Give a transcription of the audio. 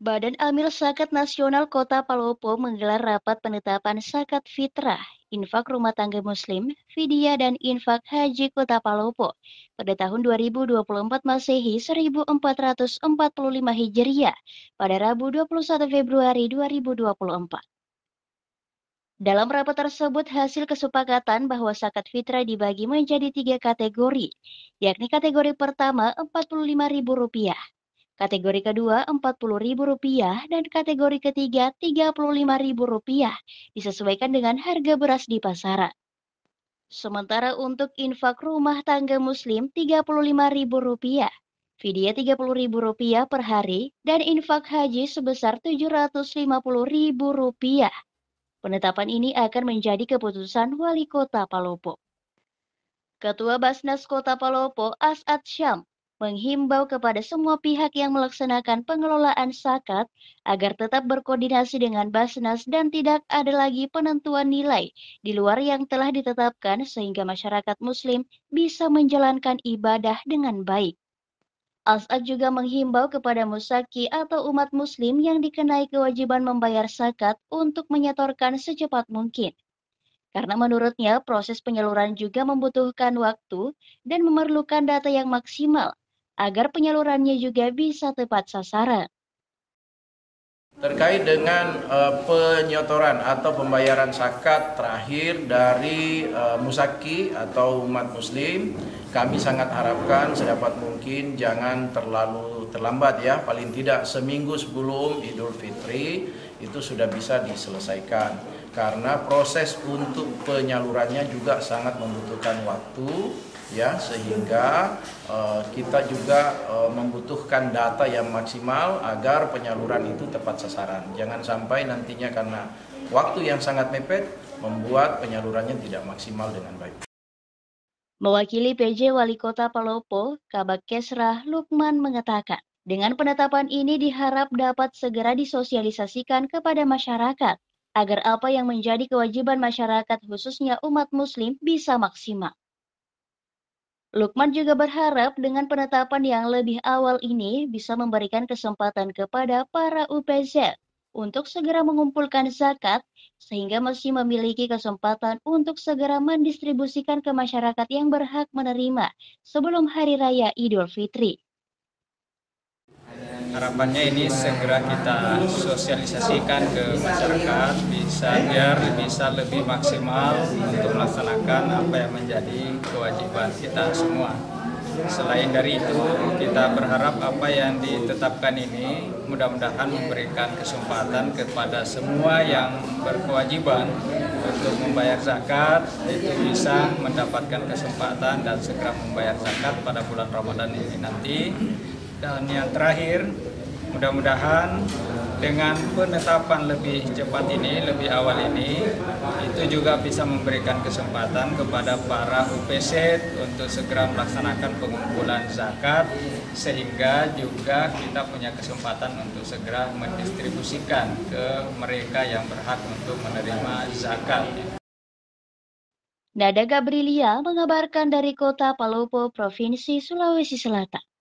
Badan Amil Zakat Nasional Kota Palopo menggelar rapat penetapan zakat fitrah, infak rumah tangga muslim, fidyah dan infak haji Kota Palopo pada tahun 2024 Masehi 1445 Hijriah pada Rabu 21 Februari 2024. Dalam rapat tersebut hasil kesepakatan bahwa zakat fitrah dibagi menjadi tiga kategori, yakni kategori pertama Rp45.000, kategori kedua Rp40.000 dan kategori ketiga Rp35.000 disesuaikan dengan harga beras di pasaran. Sementara untuk infak rumah tangga muslim Rp35.000, fidyah Rp30.000 per hari, dan infak haji sebesar Rp750.000. Penetapan ini akan menjadi keputusan Wali Kota Palopo. Ketua Basnas Kota Palopo, As'ad Syam, menghimbau kepada semua pihak yang melaksanakan pengelolaan zakat agar tetap berkoordinasi dengan Basnas dan tidak ada lagi penentuan nilai di luar yang telah ditetapkan sehingga masyarakat muslim bisa menjalankan ibadah dengan baik. As'ad juga menghimbau kepada musaki atau umat muslim yang dikenai kewajiban membayar zakat untuk menyetorkan secepat mungkin. Karena menurutnya proses penyaluran juga membutuhkan waktu dan memerlukan data yang maksimal agar penyalurannya juga bisa tepat sasaran. Terkait dengan penyotoran atau pembayaran zakat terakhir dari musaki atau umat muslim, kami sangat harapkan sedapat mungkin jangan terlalu terlambat ya, paling tidak seminggu sebelum Idul Fitri itu sudah bisa diselesaikan. Karena proses untuk penyalurannya juga sangat membutuhkan waktu ya, sehingga kita juga membutuhkan data yang maksimal agar penyaluran itu tepat sasaran. Jangan sampai nantinya karena waktu yang sangat mepet membuat penyalurannya tidak maksimal dengan baik. Mewakili PJ Wali Kota Palopo, Kabak Kesrah Lukman mengatakan, dengan penetapan ini diharap dapat segera disosialisasikan kepada masyarakat agar apa yang menjadi kewajiban masyarakat khususnya umat muslim bisa maksimal. Lukman juga berharap dengan penetapan yang lebih awal ini bisa memberikan kesempatan kepada para UPZ untuk segera mengumpulkan zakat sehingga masih memiliki kesempatan untuk segera mendistribusikan ke masyarakat yang berhak menerima sebelum Hari Raya Idul Fitri. Harapannya ini segera kita sosialisasikan ke masyarakat biar bisa lebih maksimal untuk melaksanakan apa yang menjadi kewajiban kita semua. Selain dari itu, kita berharap apa yang ditetapkan ini mudah-mudahan memberikan kesempatan kepada semua yang berkewajiban untuk membayar zakat itu bisa mendapatkan kesempatan dan segera membayar zakat pada bulan Ramadan ini nanti. Dan yang terakhir, mudah-mudahan dengan penetapan lebih cepat ini, lebih awal ini, itu juga bisa memberikan kesempatan kepada para UPZ untuk segera melaksanakan pengumpulan zakat, sehingga juga kita punya kesempatan untuk segera mendistribusikan ke mereka yang berhak untuk menerima zakat. Nada Gabrilia mengabarkan dari Kota Palopo, Provinsi Sulawesi Selatan.